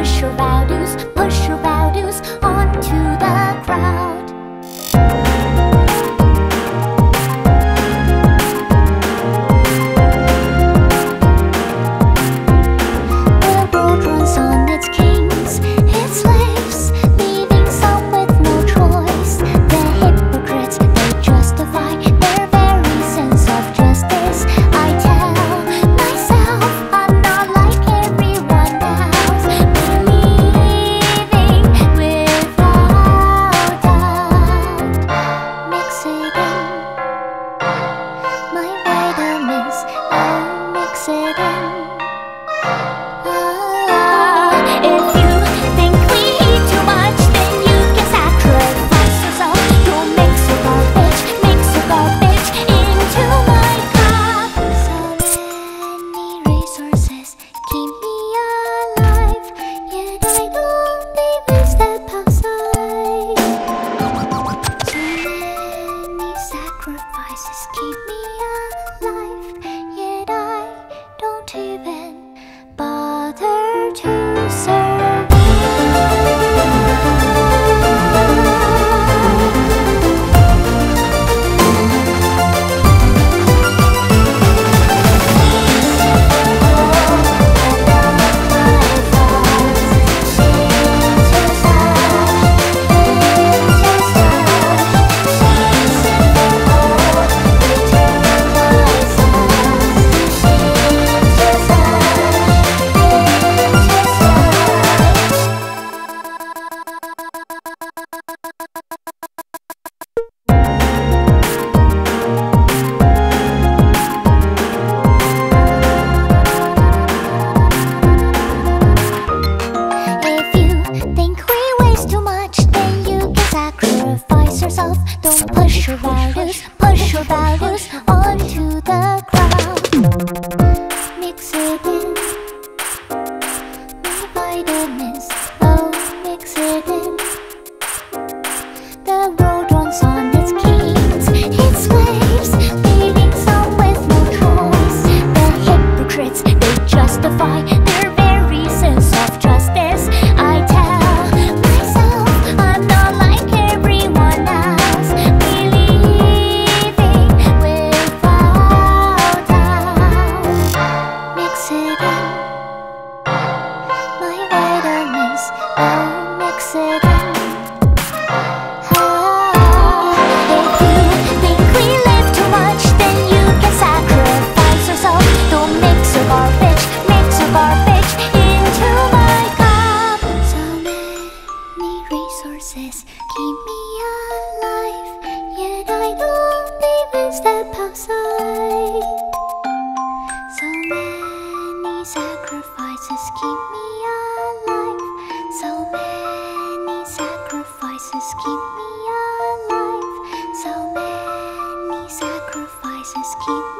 push your values onto the crowd. The world runs on its kings, its slaves, leaving some with no choice. The hypocrites, they justify their very sense of justice. I tell myself I'm not like everyone else, believing without doubt. Mix it in, my vitamins, oh, mix it in. If you think we eat too much, then you can sacrifice yourself. Don't mix your garbage into my cup. So many resources keep me alive, yet I don't even step outside. So many sacrifices keep me alive, yet I don't even bother to survive. If you think we waste too much, then you can sacrifice yourself. Don't push your values onto the crowd. Mix it in, my vitamins, oh, mix it in. The world runs on its kings, its slaves, leaving some with no choice. The hypocrites, they justify their very sense of justice. I tell myself I'm not like everyone else, believing without doubt. Mix it in, my vitamins, oh, mix it in. If you think we live too much, then you can sacrifice yourself. Don't mix your garbage into my cup. So many resources keep me alive, yet I don't even step outside. So many sacrifices keep me alive. So many sacrifices keep me alive. So many sacrifices keep